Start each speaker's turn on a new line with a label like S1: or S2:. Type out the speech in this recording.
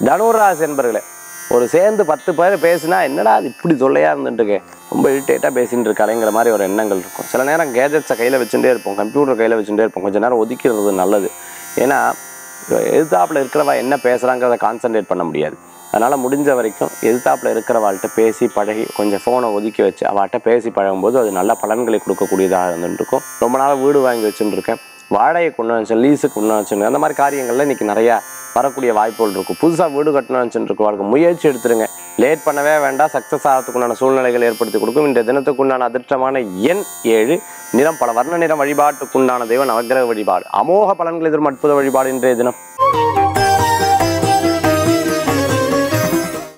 S1: தனுராசி என்பர்களே, ஒரு சேர்ந்து 10 பேர் பேசினா என்னடா அது இப்படி தொல்லையாக இருந்துட்டுருக்கு, ரொம்ப இரிட்டேட்டாக பேசிகிட்டு இருக்காளேங்கிற மாதிரி ஒரு எண்ணங்கள் இருக்கும். சில நேரம் கேஜெட்ஸை கையில் வச்சுட்டே இருப்போம், கம்ப்யூட்டர் கையில் வச்சுட்டே இருப்போம். கொஞ்சம் நேரம் ஒதுக்கிறது நல்லது. ஏன்னா எதிர்த்தாப்பில் இருக்கிறவா என்ன பேசுகிறாங்கிறத கான்சன்ட்ரேட் பண்ண முடியாது. அதனால் முடிஞ்ச வரைக்கும் எதிர்த்தாப்பில் இருக்கிறவாள்கிட்ட பேசி பழகி கொஞ்சம் ஃபோனை ஒதுக்கி வச்சு அவள்கிட்ட பேசி பழகும்போது அது நல்ல பலன்களை கொடுக்கக்கூடியதாக இருந்துருக்கும். ரொம்ப நாள் வீடு வாங்கி வச்சுட்டுருக்கேன், வாடகை கொண்டு வச்சு லீஸுக்கு கொண்டு வச்சுருக்கேன், அந்த மாதிரி காரியங்களில் இன்றைக்கி நிறையா வரக்கூடிய வாய்ப்புகள் இருக்கும். புதுசாக வீடு கட்டணும்னு வச்சுட்டு வாழ்க்கை முயற்சி எடுத்துருங்க. லேட் பண்ணவே வேண்டாம். சக்ஸஸ் ஆகிறதுக்குண்டான சூழ்நிலைகள் ஏற்படுத்தி கொடுக்கும். இன்றைய தினத்துக்குண்டான அதிர்ஷ்டமான எண் 7, நிறம் பல வர்ண நிறம். வழிபாட்டுக்குண்டான தெய்வம் நவக்கிரக வழிபாடு. அமோக பலன்கள் எதிரும் அற்புத வழிபாடு இன்றைய தினம்.